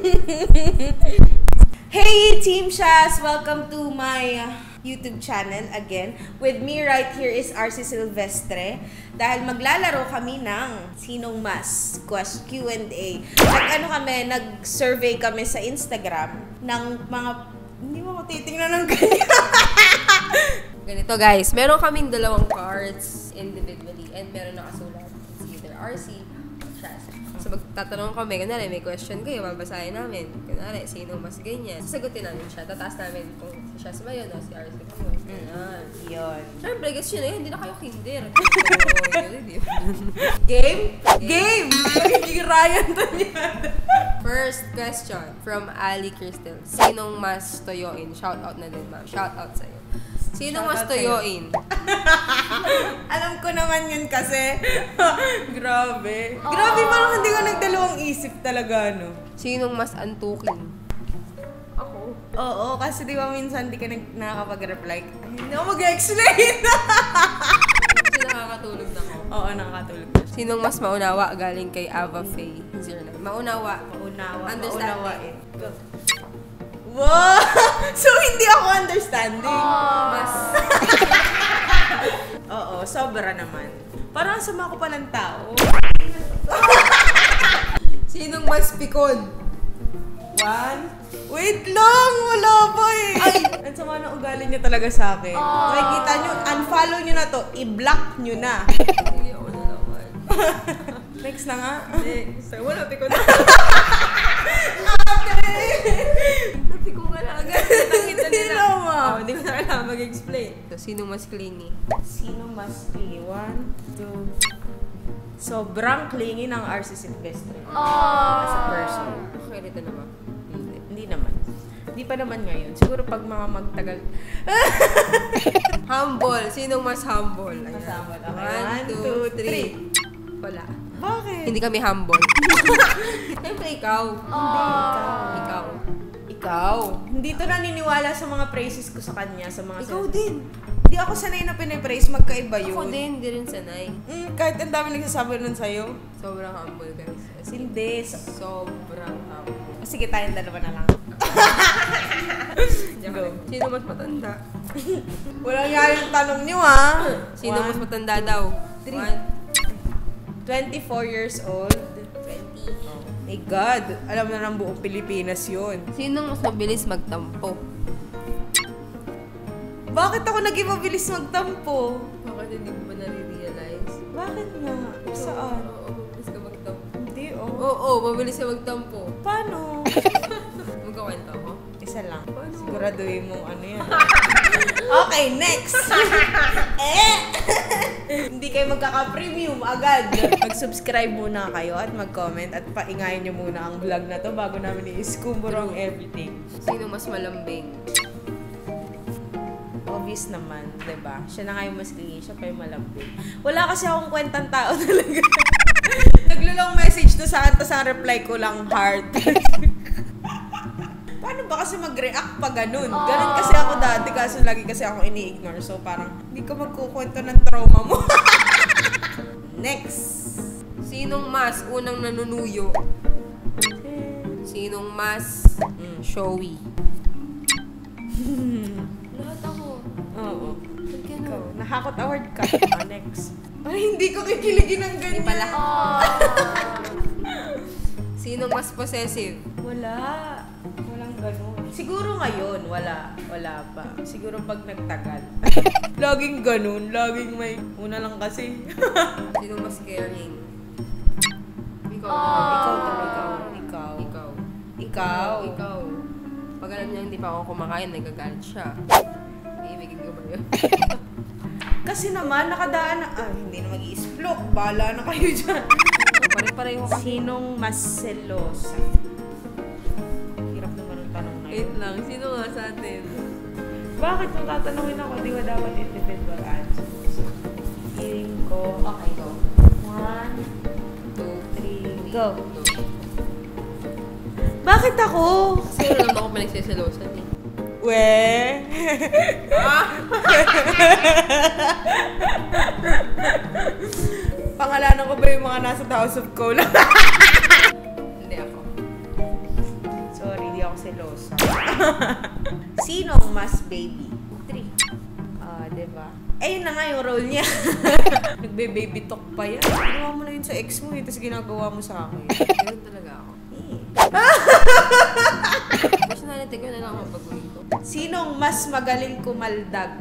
Hey Team Shaz! Welcome to my YouTube channel again. With me right here is RC Silvestre. Dahil maglalaro kami ng Sinong Mas Q&A. Nag-survey kami sa Instagram ng mga... Hindi mo ko titingnan ng ganyan. Ganito guys, meron kaming dalawang cards individually and meron nakasulat. It's either RC or Shaz. So magtatanong kami, kunwari may question kayo, babasahin namin. Kunwari, sino mas ganyan? Sasagutin namin siya, tataas namin kung si Shaz ba yun o si RC ba yun. Yun. Siyempre, guess yun na yun, hindi na kayo kinder. Game? Game! Magiging Ryan to niyan. First question from Ali Crystal. Sinong mas toyoin? Shout out na din, ma'am. Shout out sa'yo. Sinong mas toyoin? Alam ko naman yun kasi. Grabe. Grabe, parang hindi ko nagdalawang isip talaga, no? Sinong mas antukin? Ako. Oo, kasi di ba minsan di ka nakakapag-reply. Hindi ako mag-explain. Kasi nakakatulog na ako. Oo, nakakatulog na. Sinong mas maunawa galing kay Ava Faye? 09. Maunawa. Understanding. Maunawa eh. Go. Wow! So, hindi ako understanding. Mas. Oo, sobra naman. Parang sama ko palang tao. Sinong mas pikon? Wait lang! Wala pa eh! Ay! Ang sama ng ugali niya talaga sa akin. Makikita nyo, unfollow nyo na to, i-block nyo na. Hindi ako na naman. Next na nga. Next. Wala, pikon na. Ate! Napikon ka na agad. Nakita nila. Hindi ko na kailangan mag-explain. So, sinong mas clingy? Sino mas clingy? 1, 2... Sobrang clingy ng RC Silvestre. As a person. Okay, rito na ba? Hindi naman. Hindi pa naman ngayon. Siguro pag mga magtagal. Humble. Sinong mas humble? Mas humble. Okay. 1, 2, 3. Wala. Bakit? Hindi kami humble. Siyempre ikaw. Ikaw. Hindi to naniniwala sa mga praises ko sa kanya. Sa mga Ikaw din. Hindi ako sanay na pinapraise. Magkaiba yun. Ako din. Hindi rin sanay. Kahit ang dami nagsasabi nun sa'yo. Sobrang humble guys. Hindi. Sobrang humble. Sige, tayong dalawa na lang. Go. Sino mas matanda? Walang nga yung tanong niyo, ha? Sino mas matanda daw? 3. 24 years old. 20. Oh my God. Alam na ng buong Pilipinas yun. Sinong mas mabilis magtampo? Bakit ako naging mabilis magtampo? Bakit hindi mo ba nare-realize? Bakit nga? Saan? Oo, mabilis ka magtampo. Hindi, Oo, mabilis ka magtampo. Paano? Magkakwento ako? Isa lang. Paano? Siguraduhin mo ano yan. Okay, next! Hindi kayo magkaka-premium agad. Mag-subscribe muna kayo at mag-comment at paingayin nyo muna ang vlog na to bago namin i-skumburong everything. Sino mas malambing? Obvious naman, diba? Siya na nga yung mas clingy, siya pa yung malambing. Wala kasi akong kwentang tao talaga. Naglalong message to sa akin, tapos ang reply ko lang heart. Paano ba kasi mag-react pa ganun? Ganun kasi ako dati, kaso lagi kasi ako ini-ignore. So parang, hindi ko magkukwento ng trauma mo. Next! Sinong mas unang nanunuyo? Sinong mas showy? Lahat ako. Oo. Ba't ka Ikaw, nakakot award ka. Next. Ay, hindi ko kikiligin ng ganyan. Hindi pala. Sinong mas possessive? Wala. Walang ganun. Siguro ngayon, wala. Wala pa. Siguro pag nagtagal. Laging ganun. Laging may... Una lang kasi. Sinong mas caring? Ikaw. Ikaw talaga. Ikaw. Ikaw. Ikaw. Pag alam niya hindi pa ako kumakain, nagagalit siya. Iibigin ko ba yun? Kasi naman, nakadaan na... hindi na mag-i-splok. Bahala na kayo dyan. Pare-pareho kasi. Sinong mas selosa? Hirap naman ang tanong na yun. Wait lang, sino nga sa atin? Bakit kung tatanungin ako, di ba dapat individual answers? Feeling ko... Okay, go. 1, 2, 3, go. Bakit ako? Kasi wala naman ako pinagsiselosan eh. We? Pangalanan ko ba yung mga nasa House of Cola? Hindi ako. mas baby? 3. Diba? Eh, yun na nga yung role niya. Nagbe-baby talk pa yan. Ginawa mo na yun sa ex mo, tapos ginagawa mo sa akin. Ganun talaga ako. Personality ko na lang ako pag-uwito. Sinong mas magaling kumaldag?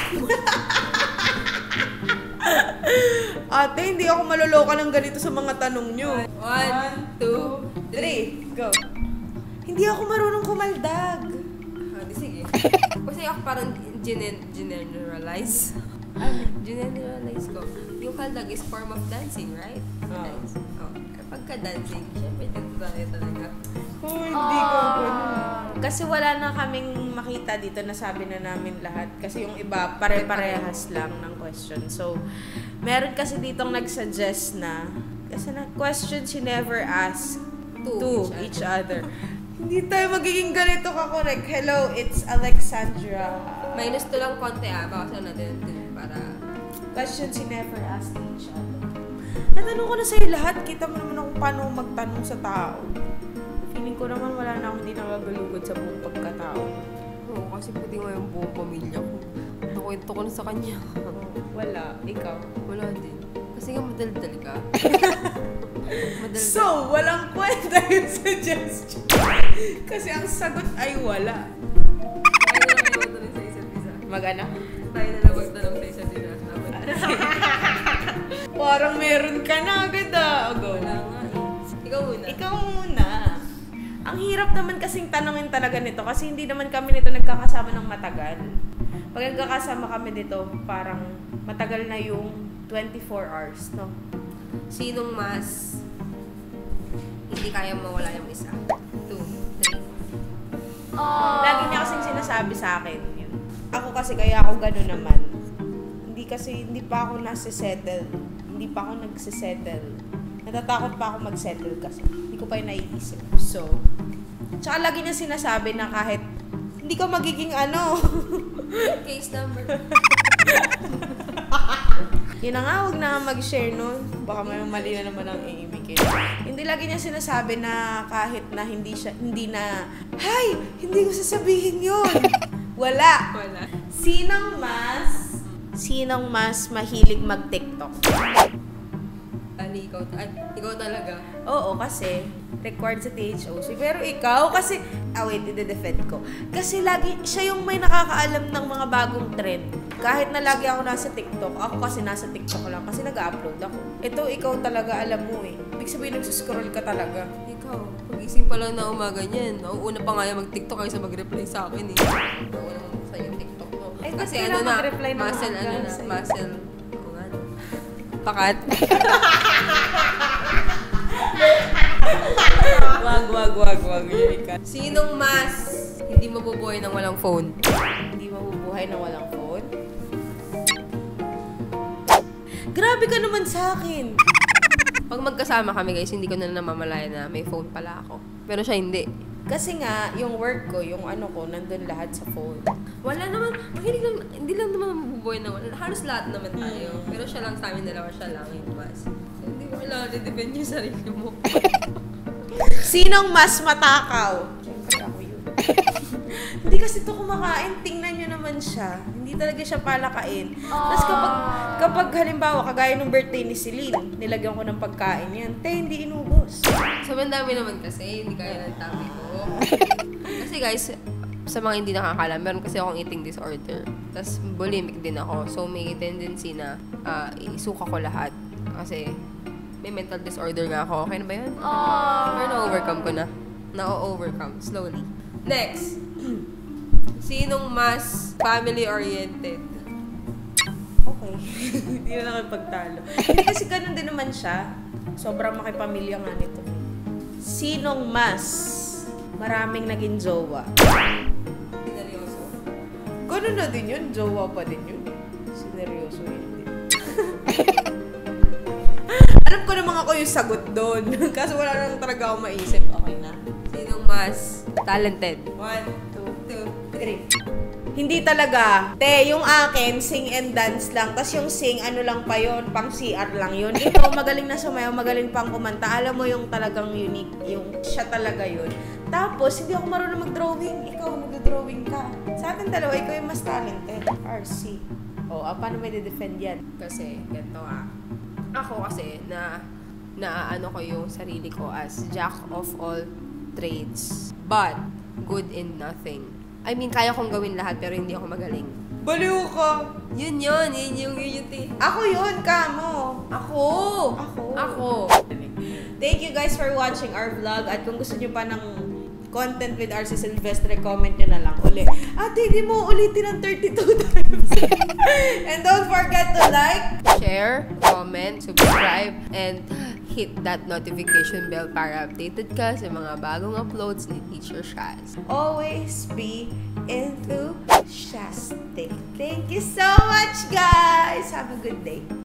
Ate, hindi ako maloloka ng ganito sa mga tanong nyo. 1, 2, 3, go. Hindi ako marunong kumaldag. Di sige. Kasi ako parang generalize. Generalize ko. Yung kaldag is form of dancing, right? Dance. Pagka-dancing, syempre dito tayo talaga. Hindi ko ganun. Kasi wala na kaming makita dito na sabi na namin lahat. Kasi yung iba, pare-parehas lang ng question. So, meron kasi ditong nag-suggest na, kasi na questions you never ask to each other. Hindi tayo magiging ganito ka-correct. Hello, it's Alexandra. Minus to lang konti baka natin para questions you never ask to each other. Natanong ko na sa'yo lahat. Kita mo naman ako paano magtanong sa tao. Feeling ko naman wala na akong hindi nakagalugod sa buong pagkatao. Oo, kasi pwede nga yung buong pamilya ko. Nakwento ko na sa kanya. Wala. Ikaw? Wala din. Kasi nga madaldal ka. So, walang kwenta yung suggestion. Kasi ang sagot ay wala. Tayo na lang magtanong sa isa't isa. Mag-ano? Tayo na lang magtanong sa isa't isa. Parang meron ka na agad Go. Wala nga Ikaw muna. Ikaw muna. Ang hirap naman kasing tanongin talaga nito kasi hindi naman kami nito nagkakasama ng matagal. Pag nagkakasama kami dito, parang matagal na yung 24 hours, no? Sinong mas hindi kaya mawala yung isa? 2, 3. Lagi niya kasing sinasabi sa akin yun. Ako kasi kaya ako gano'n naman. Hindi pa ako nasa-settle. Hindi pa ako nagsisettle. Natatakot pa ako mag-settle kasi. Hindi ko pa yung naiisip. So, tsaka lagi niya sinasabi na kahit hindi ka magiging Case number. Yun na nga, huwag na mag-share nun. Baka may mali na naman ang iibigin. Hindi lagi niya sinasabi na kahit na hindi na, hay, hindi ko sasabihin yun. Wala. Sinong mas mahilig mag-TikTok? Ikaw talaga. Oo, kasi required sa THOC. Pero ikaw, kasi, wait, i-defend ko. Kasi lagi, siya yung may nakakaalam ng mga bagong trend. Kahit na lagi ako nasa TikTok, ako kasi nasa TikTok lang kasi nag-upload ako. Ito, ikaw talaga alam mo eh. Ibig sabihin, nagsuscroll ka talaga. Ikaw, pag-ising pa lang na umaga niyan. Nauuna pa nga yung mag-TikTok kaysa mag-reply sa akin eh. Nauuna mo sa yung TikTok mo. Ay, kasi ba't mag-reply ng muscle. Pakat. Wag. Sinong mas hindi mabubuhay ng walang phone? Hindi mabubuhay ng walang phone? Grabe ka naman sa akin. Pag magkasama kami guys, hindi ko na namamalayan na may phone pala ako. Pero siya hindi. Kasi nga, yung work ko, yung ko, nandun lahat sa phone. Wala naman, hindi lang naman mabubuhay ng wala. Halos lahat naman tayo. Pero siya lang sa amin dalawa, siya lang yung mas. So, hindi mo kailangan i-depend yung sarili mo. Sinong mas matakaw? Siyempre ako yun. Hindi kasi ito kumakain. Tingnan nyo naman siya. Hindi talaga siya palakain. Tapos kapag halimbawa, kagaya ng birthday ni Celine, nilagyan ko ng pagkain yan. Hindi inubos. Sobrang dami naman kasi, hindi kaya ng tabi ko. Kasi guys, sa mga hindi nakakalam, meron kasi akong eating disorder. Tapos bulimic din ako. So may tendency na isuka ko lahat. Kasi may mental disorder nga ako. Okay na ba yun? Pero na-overcome ko na. Na-overcome. Slowly. Next. Sinong mas family-oriented? Okay. Hindi na lang pagtalo. Hindi kasi ganun din naman siya. Sobrang makipamilya nga nito. Sinong mas maraming naging jowa? Sineryoso. Ganun na din yun. Jowa pa din yun. Sineryoso yun din. Alam ko naman ako yung sagot doon. Kasi wala lang talaga ako maisip. Okay na. Sinong mas talented? 1, 2, 3. Hindi talaga. Te, yung akin, sing and dance lang. Tapos yung sing, ano lang pa yun, pang CR lang yun. Ikaw, magaling na sumayaw, magaling pang kumanta. Alam mo yung talagang unique, yung siya talaga yun. Tapos, hindi ako marunong mag-drawing. Ikaw, nag-drawing ka. Sa atin dalawa, ikaw yung mas talented. RC. Paano may de-defend yan? Kasi, ganito ako kasi, ano ko yung sarili ko as jack of all trades, but good in nothing. I mean, kaya kong gawin lahat pero hindi ako magaling. Baliw ka! Yun yung Ako yun, kamo! Ako! Thank you guys for watching our vlog. At kung gusto nyo pa ng content with RC Silvestre, comment nyo na lang uli. Ate, hindi mo ulitin ng 32 times. And don't forget to like, share, comment, subscribe, and hit that notification bell para updated ka sa mga bagong uploads ni Teacher Shaz. always be enthusiastic. Thank you so much, guys. Have a good day.